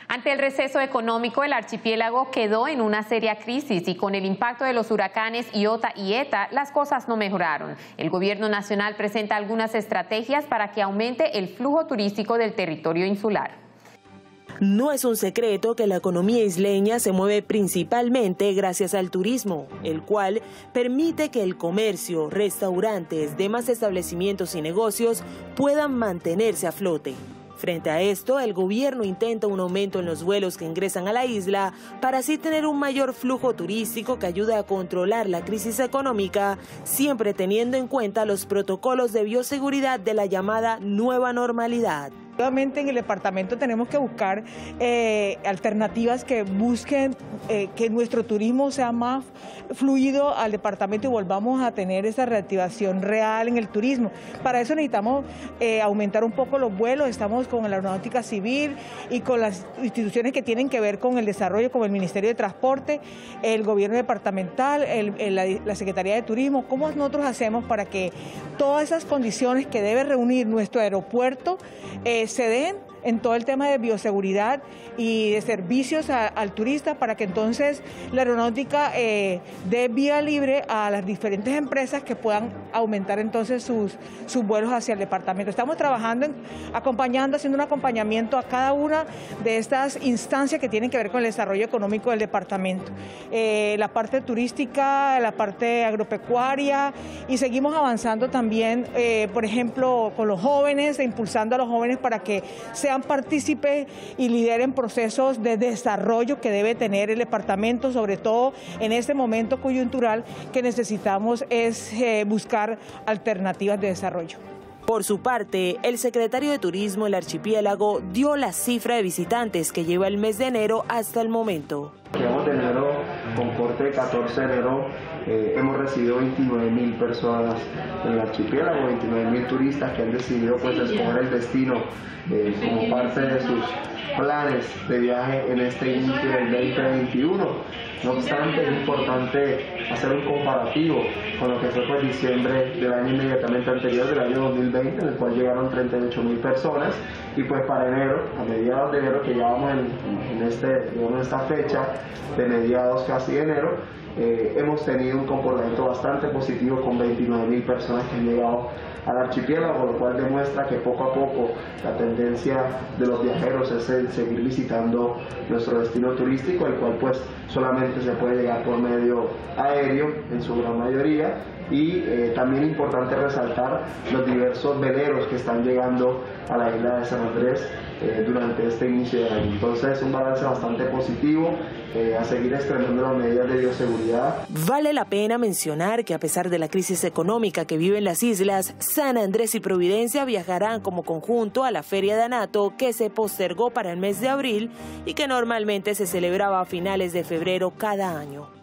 Ante el receso económico, el archipiélago quedó en una seria crisis y con el impacto de los huracanes Iota y Eta, las cosas no mejoraron. El gobierno nacional presenta algunas estrategias para que aumente el flujo turístico del territorio insular. No es un secreto que la economía isleña se mueve principalmente gracias al turismo, el cual permite que el comercio, restaurantes, demás establecimientos y negocios puedan mantenerse a flote. Frente a esto, el gobierno intenta un aumento en los vuelos que ingresan a la isla para así tener un mayor flujo turístico que ayude a controlar la crisis económica, siempre teniendo en cuenta los protocolos de bioseguridad de la llamada nueva normalidad. Nuevamente en el departamento tenemos que buscar alternativas que busquen que nuestro turismo sea más fluido al departamento y volvamos a tener esa reactivación real en el turismo. Para eso necesitamos aumentar un poco los vuelos, estamos con la Aeronáutica Civil y con las instituciones que tienen que ver con el desarrollo, como el Ministerio de Transporte, el gobierno departamental, la Secretaría de Turismo. ¿Cómo nosotros hacemos para que todas esas condiciones que debe reunir nuestro aeropuerto se den en todo el tema de bioseguridad y de servicios al turista, para que entonces la aeronáutica dé vía libre a las diferentes empresas que puedan aumentar entonces sus vuelos hacia el departamento? Estamos trabajando, haciendo un acompañamiento a cada una de estas instancias que tienen que ver con el desarrollo económico del departamento. La parte turística, la parte agropecuaria, y seguimos avanzando también, por ejemplo, con los jóvenes, impulsando a los jóvenes para que sean partícipes y lideren procesos de desarrollo que debe tener el departamento, sobre todo en este momento coyuntural que necesitamos es buscar alternativas de desarrollo. Por su parte, el secretario de Turismo del archipiélago dio la cifra de visitantes que lleva el mes de enero hasta el momento. Llevamos de enero, con corte de 14 de enero, hemos recibido 29.000 personas en el archipiélago, 29.000 turistas que han decidido escoger el destino como parte de sus planes de viaje en este inicio del 2021. No obstante, es importante hacer un comparativo con lo que fue diciembre del año inmediatamente anterior, del año 2020, en el cual llegaron 38.000 personas, y pues para enero, a mediados de enero, que ya vamos en esta fecha de mediados casi de enero, hemos tenido un comportamiento bastante positivo con 29.000 personas que han llegado al archipiélago, lo cual demuestra que poco a poco la tendencia de los viajeros es el seguir visitando nuestro destino turístico, el cual pues solamente se puede llegar por medio aéreo en su gran mayoría, y también importante resaltar los diversos veleros que están llegando a la isla de San Andrés durante este inicio de año. Entonces, un balance bastante positivo, a seguir extremando las medidas de bioseguridad. Vale la pena mencionar que a pesar de la crisis económica que viven las islas, San Andrés y Providencia viajarán como conjunto a la Feria de Anato, que se postergó para el mes de abril y que normalmente se celebraba a finales de febrero cada año.